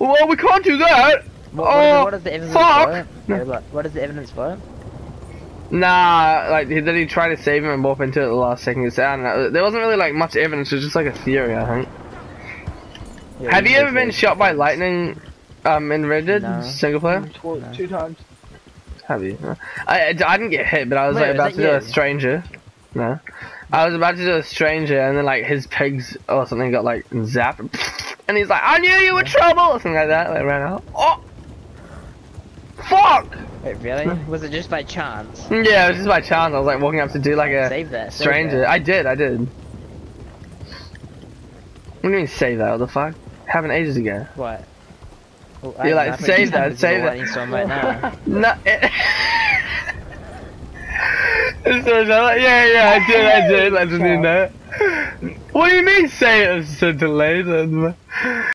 Well, we can't do that. What is the evidence fuck. for it? Yeah, what is the evidence for it? Nah, like then he tried to save him and warp into it at the last second. So, I don't know. There wasn't really like much evidence. It was just like a theory, I think. Yeah, Have you ever been shot by lightning? In Red Dead No. single player? 2 times. Have you? I didn't get hit, but I was Wait, like about to do a you? stranger. No, I was about to do a stranger, and then like his pigs or something got like zapped, and he's like, "I knew you were trouble," or something like that. Like ran out. Oh, fuck! Wait, really? Was it just by chance? Yeah, it was just by chance. I was like walking up to do like a Save that. stranger. I did. What do you mean save that? What the fuck? Happened ages ago. What? Oh, You're like, save that, save that. Right now. No. Yeah, I did. I didn't know. What do you mean say it was so delayed?